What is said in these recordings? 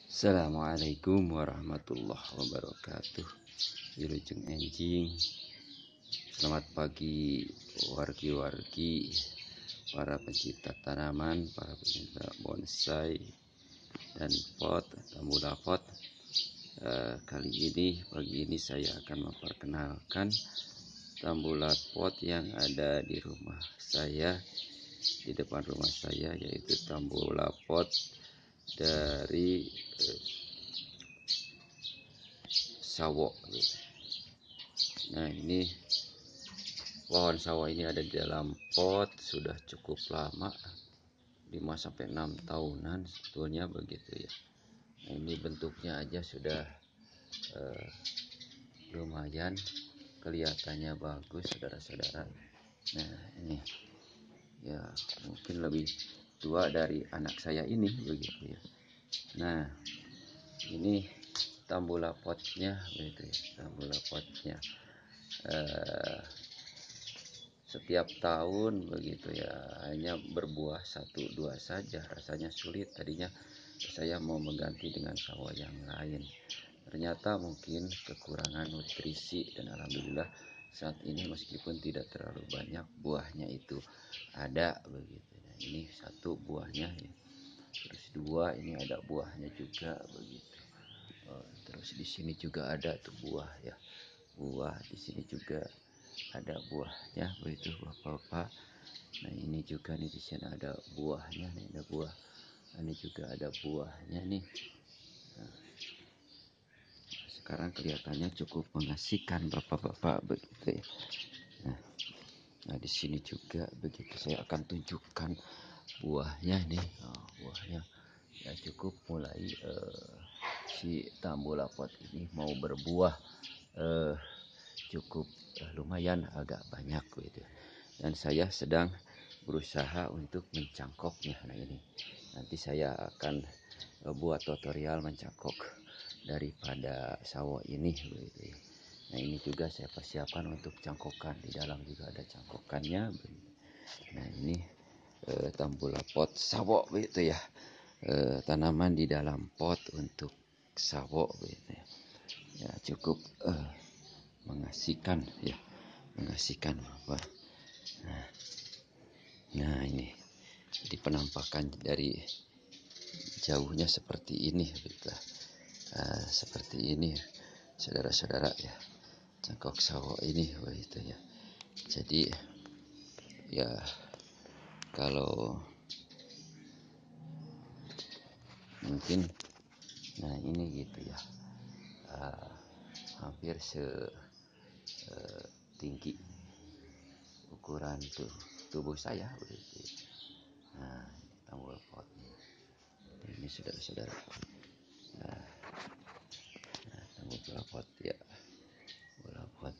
Assalamualaikum warahmatullahi wabarakatuh. Wilujeng enjing. Selamat pagi wargi-wargi, para pencinta tanaman, para pencinta bonsai dan pot, tambula pot. Kali ini, pagi ini saya akan memperkenalkan tambula pot yang ada di rumah saya, di depan rumah saya, yaitu tambula pot dari sawo. Nah, ini pohon sawo ini ada di dalam pot sudah cukup lama, 5-6 tahunan sebetulnya begitu ya. Nah, ini bentuknya aja sudah lumayan kelihatannya bagus, saudara-saudara. Nah, ini ya mungkin lebih tua dari anak saya ini begitu ya. Nah, ini tambula potnya begitu ya, tambula potnya setiap tahun begitu ya, hanya berbuah 1-2 saja. Rasanya sulit tadinya saya mau mengganti dengan sawo yang lain, ternyata mungkin kekurangan nutrisi, dan alhamdulillah saat ini meskipun tidak terlalu banyak buahnya itu ada begitu. Nah, ini 1 buahnya ya. Terus 2 ini ada buahnya juga begitu. Terus di sini juga ada tuh buah ya, buah di sini juga ada buahnya begitu bapak-bapak. Nah, ini juga nih, di sini ada buahnya nih, ada buah. Ini juga ada buahnya nih. Nah, sekarang kelihatannya cukup mengasihkan bapak-bapak begitu ya. Nah, di sini juga begitu, saya akan tunjukkan buahnya nih. Buahnya ya cukup mulai si tambula pot ini mau berbuah cukup lumayan agak banyak gitu. Dan saya sedang berusaha untuk mencangkoknya. Nah, ini nanti saya akan buat tutorial mencangkok daripada sawo ini begitu ya. Nah, ini juga saya persiapkan untuk cangkokan, di dalam juga ada cangkokannya begitu. Nah, ini tambula pot sawo begitu ya. Tanaman di dalam pot untuk sawo begitu ya. Ya cukup mengasihkan ya, mengasihkan Bapak. Nah, ini jadi penampakan dari jauhnya seperti ini begitu. Seperti ini saudara-saudara ya, cangkok sawo ini begitu ya. Jadi ya kalau mungkin, nah ini gitu ya, hampir setinggi ukuran tubuh saya begitu. Nah, ini tambul potnya. Ini saudara-saudara. Nah, tambul pot ya, bola pot.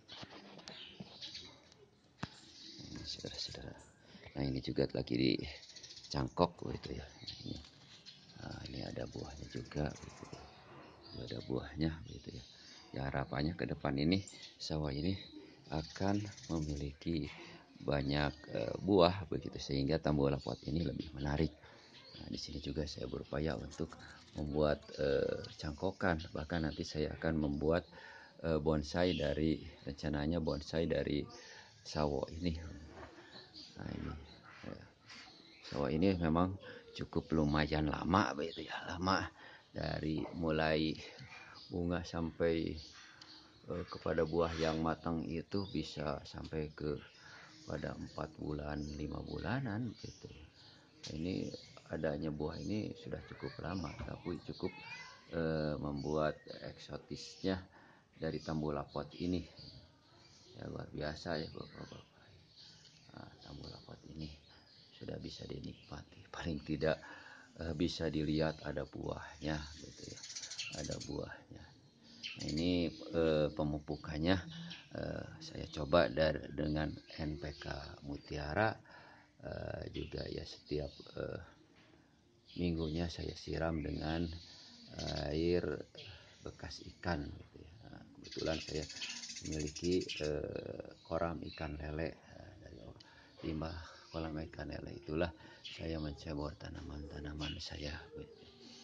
Ini saudara-saudara. Nah, ini juga lagi dicangkok begitu ya. Ini ada buahnya juga begitu ya. Ada buahnya begitu ya. Ya harapannya ke depan ini sawah ini akan memiliki banyak buah begitu, sehingga tambula pot ini lebih menarik. Nah, di sini juga saya berupaya untuk membuat cangkokan, bahkan nanti saya akan membuat bonsai rencananya bonsai dari sawo ini. Nah, ini sawo ini memang cukup lumayan lama begitu ya, lama dari mulai bunga sampai kepada buah yang matang itu bisa sampai ke pada 4 bulan 5 bulanan gitu. Ini adanya buah ini sudah cukup lama, tapi cukup membuat eksotisnya dari tambula pot ini ya, luar biasa ya bapak-bapak. Nah, tambula pot ini sudah bisa dinikmati, paling tidak bisa dilihat ada buahnya gitu ya, ada buahnya. Nah, ini pemupukannya saya coba dengan NPK Mutiara, juga ya setiap minggunya saya siram dengan air bekas ikan gitu ya. Nah, kebetulan saya memiliki kolam ikan lele. Dari limbah kolam ikan lele itulah saya mencebur tanaman-tanaman saya gitu.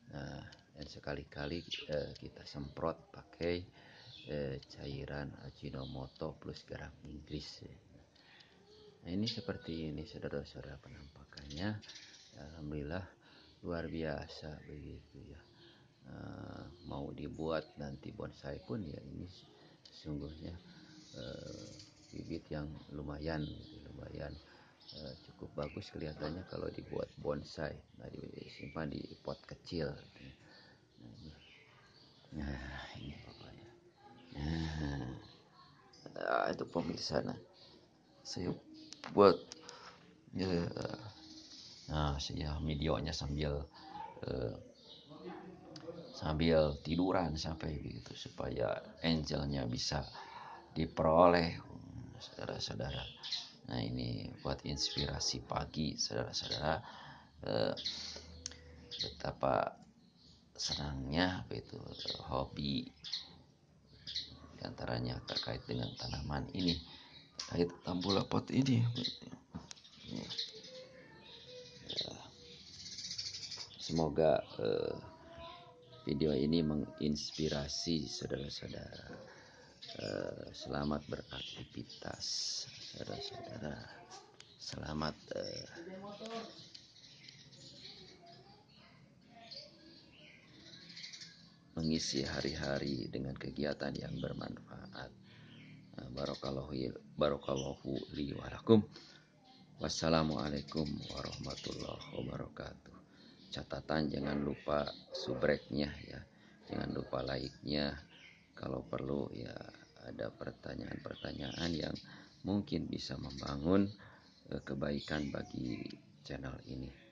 Nah, dan sekali-kali kita semprot pakai cairan Ajinomoto plus garam Inggris. Nah, ini seperti ini saudara-saudara penampakannya. Alhamdulillah luar biasa begitu ya. Mau dibuat nanti bonsai pun ya ini sesungguhnya bibit yang lumayan cukup bagus kelihatannya kalau dibuat bonsai. Nah, disimpan di pot kecil. Nah, ini papanya. Nah, itu pemirsa. Nah, saya buat ya, nah saya videonya eh, sambil tiduran sampai begitu supaya angelnya bisa diperoleh, saudara-saudara. Nah, ini buat inspirasi pagi, saudara-saudara. Betapa senangnya itu hobi diantaranya terkait dengan tanaman ini, terkait tambula pot ini. Semoga video ini menginspirasi saudara-saudara. Selamat beraktivitas, saudara-saudara. Selamat mengisi hari-hari dengan kegiatan yang bermanfaat. Barakallahu li wa lakum. Wassalamualaikum warahmatullahi wabarakatuh. Catatan jangan lupa subreknya ya. Jangan lupa like-nya. Kalau perlu ya ada pertanyaan-pertanyaan yang mungkin bisa membangun kebaikan bagi channel ini.